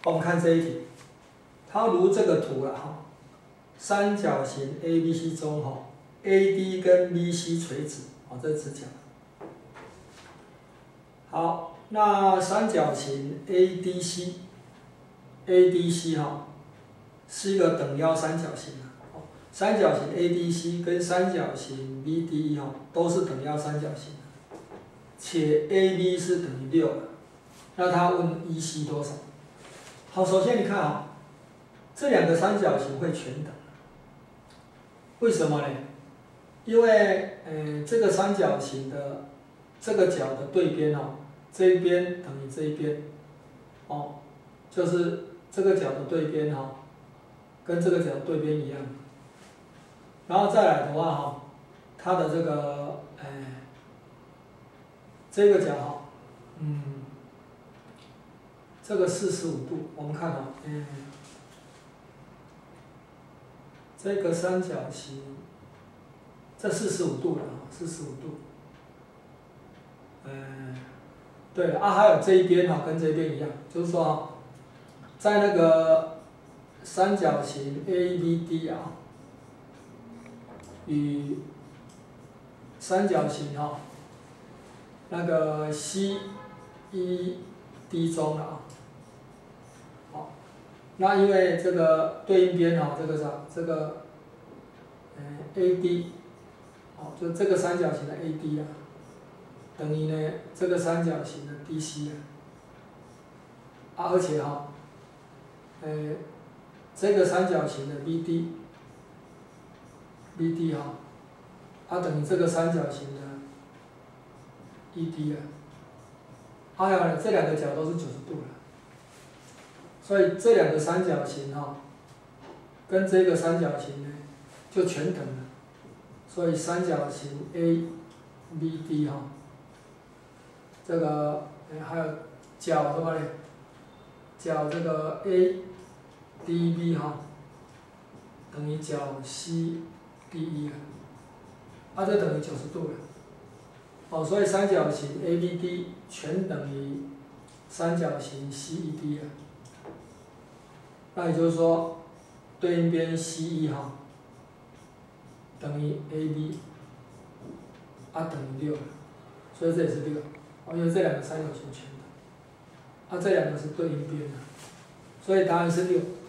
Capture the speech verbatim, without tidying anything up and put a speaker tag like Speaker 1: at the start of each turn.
Speaker 1: 我们看这一题，它如这个图了哈，三角形 A B C 中哈 ，A D 跟 B C 垂直，哦，这直角。好，那三角形 A D C，A D C 哈，是一个等腰三角形啊。三角形 A D C 跟三角形 B D E 哈都是等腰三角形，且 A B 是等于六的。那他问 E C 多少？好，首先你看啊，这两个三角形会全等，为什么呢？因为呃这个三角形的这个角的对边哦，这一边等于这一边，哦，就是这个角的对边哈，跟这个角的对边一样。然后再来的话哈，它的这个呃这个角哈，嗯。这个四十五度，我们看啊，嗯，这个三角形，这四十五度了啊，四十五度。嗯，对了啊，还有这一边哈，跟这一边一样，就是说，在那个三角形 A B D 啊，与三角形哈，那个 C E D 中啊。那因为这个对应边哈，这个啥，这个，嗯 A D， 哦，就这个三角形的 A D 啊，等于呢这个三角形的 D C 啊，啊而且哈，呃，这个三角形的 B D，B D 哈，它等于这个三角形的 E D 啊，还有呢这两个角都是九十度了。所以这两个三角形哈，跟这个三角形呢，就全等了。所以三角形 A B D 哈，这个还有角什么呢？角这个 A D B 哈，等于角 C D E 了，啊，这等于九十度了。哦，所以三角形 A B D 全等于三角形 C E D 啊。那也就是说，对应边 C E 哈等于 A B， 啊等于六，所以这也是六，哦，因为这两个三角形全等，啊这两个是对应边的，所以答案是六。